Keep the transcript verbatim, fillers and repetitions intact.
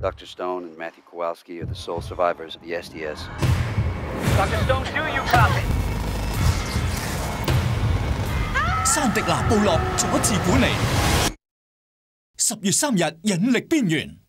Doctor Stone and Matthew Kowalski are the sole survivors of the S D S. Doctor Stone, do you copy? 山迪拿部落阻止管理。十月三日，引力邊緣。